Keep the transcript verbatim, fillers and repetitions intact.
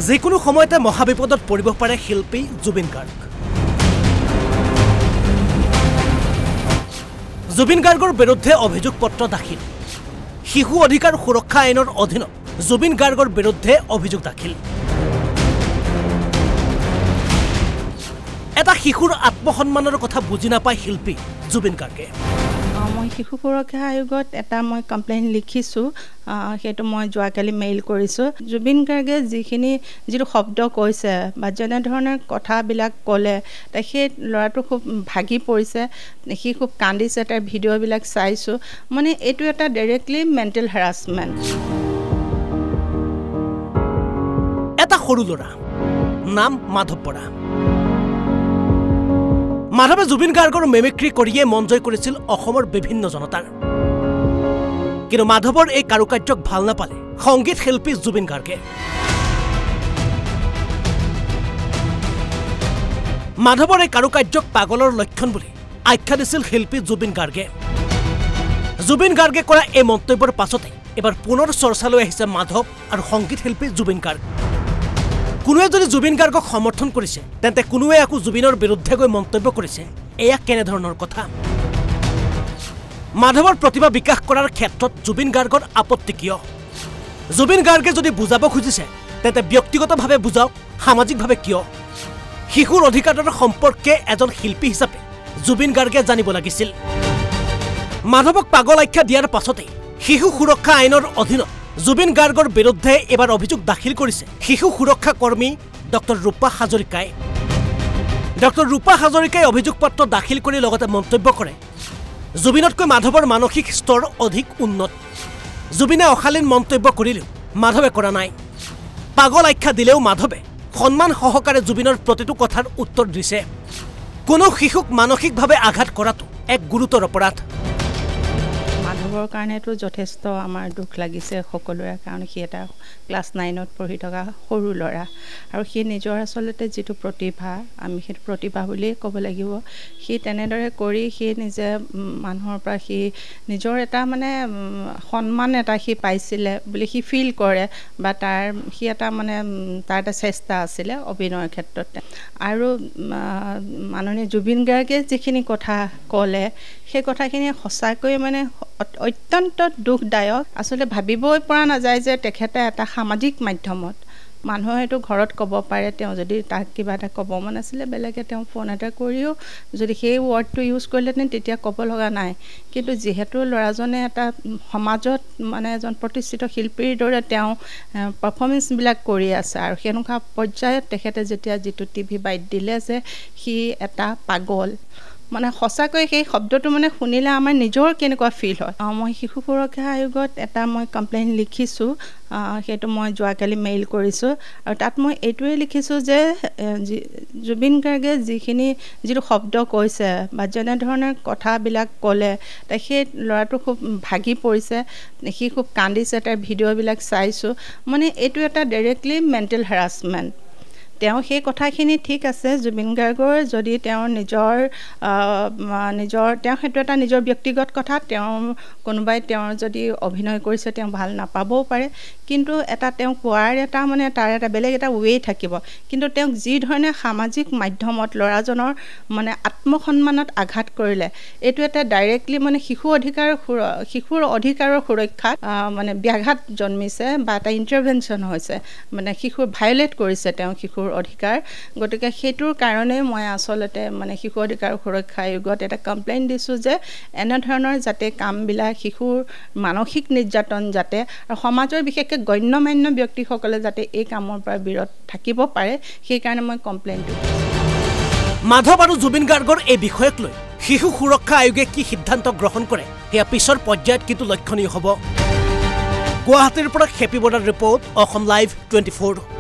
যিকোনো সময়তে মহাবিপদত পৰিব পাৰে শিল্পী জুবিন গাৰ্গ। জুবিন গাৰ্গৰ বিৰুদ্ধে অভিযোগ পত্ৰ দাখিল। শিশু অধিকাৰ সুৰক্ষা আইনৰ অধীনত জুবিন গাৰ্গৰ বিৰুদ্ধে অভিযোগ দাখিল। এটা শিশুৰ আত্মসন্মানৰ কথা বুজি নাপায় শিল্পী জুবিন গাৰ্গে। মই শিশু সুৰক্ষা আয়োগত এটা মই কমপ্লেইন লিখিছোঁ, সেইটো মই যোৱাকালি মেইল কৰিছোঁ। জুবিন গাৰ্গে যিখিনি যিটো শব্দ কৈছে বা যেনেধৰণৰ কথাবিলাক ক'লে, সেই ল'ৰাটো খুব ভাগি পৰিছে, সি খুব কান্দিছে, তাৰ ভিডিঅ'বিলাক চাইছোঁ। মানে এইটো এটা ডাইৰেক্টলি মেণ্টেল হেৰাছমেণ্ট। এটা সৰু ল'ৰা নাম মাধৱ বৰা। মাধৱে জুবিন গাৰ্গৰ মেমিক্ৰি কৰিয়ে মন জয় কৰিছিল অসমৰ বিভিন্ন জনতাৰ। কিন্তু মাধৱৰ এই কাৰুকাৰ্যক ভাল নাপালে সংগীত শিল্পী জুবিন গাৰ্গে। মাধৱৰ এই কাৰুকাৰ্যক পাগলৰ লক্ষণ বুলি আখ্যা দিছিল শিল্পী জুবিন গাৰ্গে। জুবিন গাৰ্গে কৰা এই মন্তব্যৰ পাছতে এবাৰ পুনৰ চৰ্চালৈ আহিছে মাধৱ আৰু সংগীত শিল্পী জুবিন গাৰ্গ। কোনোৱে যদি জুবিন গাৰ্গক সমৰ্থন কৰিছে, তেন্তে কোনোৱে আকৌ জুবিনৰ বিৰুদ্ধে গৈ মন্তব্য কৰিছে। এয়া কেনেধৰণৰ কথা? মাধৱৰ প্ৰতিভা বিকাশ কৰাৰ ক্ষেত্ৰত জুবিন গাৰ্গৰ আপত্তি কিয়? জুবিন গাৰ্গে যদি বুজাব খুজিছে, তেন্তে ব্যক্তিগতভাৱে বুজাওক, সামাজিকভাৱে কিয়? শিশুৰ অধিকাৰৰ সম্পৰ্কে এজন শিল্পী হিচাপে জুবিন গাৰ্গে জানিব লাগিছিল। মাধৱক পাগল আখ্যা দিয়াৰ পাছতে শিশু সুৰক্ষা আইনৰ অধীনত জুবিন গাৰ্গৰ বিৰুদ্ধে এবাৰ অভিযোগ দাখিল কৰিছে শিশু সুৰক্ষা কৰ্মী ডক্টৰ ৰূপা হাজৰিকাই। ডক্টৰ ৰূপা হাজৰিকাই অভিযোগ পত্ৰ দাখিল কৰি লগতে মন্তব্য কৰে, জুবিনতকৈ মাধৱৰ মানসিক স্তৰ অধিক উন্নত। জুবিনে অশালীন মন্তব্য কৰিলেও মাধৱে কৰা নাই। পাগল আখ্যা দিলেও মাধৱে সন্মান সহকাৰে জুবিনৰ প্ৰতিটো কথাৰ উত্তৰ দিছে। কোনো শিশুক মানসিকভাৱে আঘাত কৰাটো এক গুৰুতৰ অপৰাধ। মাধৱৰ কাৰণেতো যথেষ্ট আমাৰ দুখ লাগিছে সকলোৰে, কাৰণ সি এটা ক্লাছ নাইনত পঢ়ি থকা সৰু ল'ৰা আৰু সি নিজৰ আচলতে যিটো প্ৰতিভা, আমি সেইটো প্ৰতিভা বুলিয়েই ক'ব লাগিব। সি তেনেদৰে কৰি সি নিজে মানুহৰ পৰা সি নিজৰ এটা মানে সন্মান এটা সি পাইছিলে বুলি সি ফিল কৰে, বা তাৰ সি এটা মানে তাৰ এটা চেষ্টা আছিলে অভিনয়ৰ ক্ষেত্ৰত। আৰু মাননীয় জুবিন গাৰ্গে যিখিনি কথা ক'লে, সেই কথাখিনি সঁচাকৈ মানে অত্যন্ত দুখদায়ক। আচলতে ভাবিবই পৰা নাযায় যে তেখেতে এটা সামাজিক মাধ্যমত, মানুহে হয়তো ঘৰত ক'ব পাৰে, তেওঁ যদি তাক কিবা এটা ক'ব মন আছিলে বেলেগে তেওঁ ফোন এটা কৰিও যদি সেই ৱৰ্ডটো ইউজ কৰিলেহেঁতেন তেতিয়া ক'ব লগা নাই। কিন্তু যিহেতু ল'ৰাজনে এটা সমাজত মানে এজন প্ৰতিষ্ঠিত শিল্পীৰ দৰে তেওঁ পাৰফৰ্মেঞ্চবিলাক কৰি আছে, আৰু সেনেকুৱা পৰ্যায়ত তেখেতে যেতিয়া যিটো টিভি বাইট দিলে যে সি এটা পাগল, মানে সঁচাকৈ সেই শব্দটো মানে শুনিলে আমাৰ নিজৰ কেনেকুৱা ফিল হয়। মই শিশু সুৰক্ষা আয়োগত এটা মই কমপ্লেইন লিখিছোঁ, সেইটো মই যোৱাকালি মেইল কৰিছোঁ। আৰু তাত মই এইটোৱে লিখিছোঁ যে জুবিন গাৰ্গে যিখিনি যিটো শব্দ কৈছে বা যেনেধৰণৰ কথাবিলাক ক'লে, সেই ল'ৰাটো খুব ভাগি পৰিছে, সি খুব কান্দিছে, তাৰ ভিডিঅ'বিলাক চাইছোঁ। মানে এইটো এটা ডাইৰেক্টলি মেণ্টেল হেৰাছমেণ্ট। তেওঁ সেই কথাখিনি ঠিক আছে, জুবিন গাৰ্গৰ যদি তেওঁৰ নিজৰ নিজৰ তেওঁ সেইটো এটা নিজৰ ব্যক্তিগত কথা, তেওঁ কোনোবাই তেওঁৰ যদি অভিনয় কৰিছে তেওঁ ভাল নাপাবও পাৰে, কিন্তু এটা তেওঁ কোৱাৰ এটা মানে তাৰ এটা বেলেগ এটা ৱে থাকিব। কিন্তু তেওঁক যি ধৰণে সামাজিক মাধ্যমত ল'ৰাজনৰ মানে আত্মসন্মানত আঘাত কৰিলে, এইটো এটা ডাইৰেক্টলি মানে শিশু অধিকাৰৰ শিশুৰ অধিকাৰৰ সুৰক্ষাত মানে ব্যাঘাত জন্মিছে বা এটা ইণ্টাৰভেনশ্যন হৈছে, মানে শিশুৰ ভায়লেট কৰিছে তেওঁ শিশুৰ অধিকাৰ। গতিকে সেইটোৰ কাৰণে মই আচলতে মানে শিশু অধিকাৰ সুৰক্ষা আয়োগত এটা কমপ্লেইন দিছোঁ যে এনেধৰণৰ যাতে কামবিলাক, শিশুৰ মানসিক নিৰ্যাতন যাতে, আৰু সমাজৰ বিশেষকৈ গণ্যমান্য ব্যক্তিসকলে যাতে এই কামৰ পৰা বিৰত থাকিব পাৰে, সেইকাৰণে মই কমপ্লেইনটো দিছোঁ। মাধৱ আৰু জুবিন গাৰ্গৰ এই বিষয়ক লৈ শিশু সুৰক্ষা আয়োগে কি সিদ্ধান্ত গ্ৰহণ কৰে সেয়া পিছৰ পৰ্যায়ত কিন্তু লক্ষণীয় হ'ব। গুৱাহাটীৰ পৰা হেপী বৰ্ডাৰ report, Asom live twenty four.